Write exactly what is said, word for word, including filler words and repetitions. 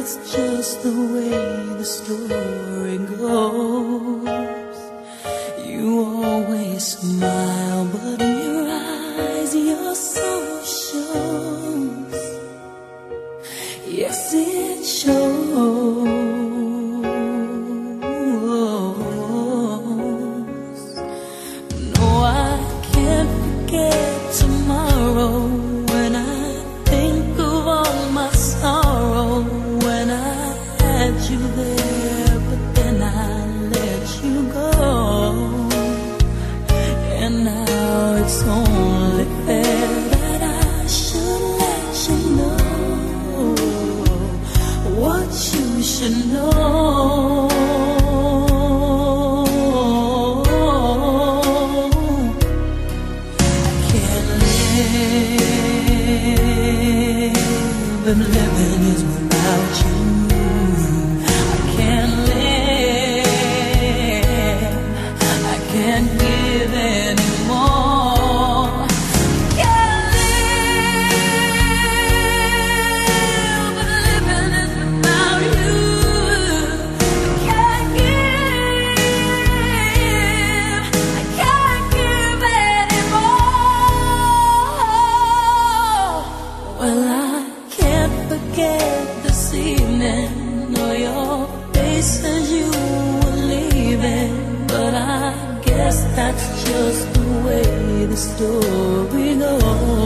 that's just the way the story goes. You always smile, but in your eyes your soul shows. Yes, it shows. No, I can't forget tomorrow when I think of all my sorrow. When I had you there, but then I let you go. And now it's only fair that I should let you know what you should know. I can't live if living is without you. I can't live, I can't give anymore. Can't live if living is without you. I can't give, I can't give anymore. Well, I can't forget this evening, or your face as you were leaving. But I guess that's just the way the story goes.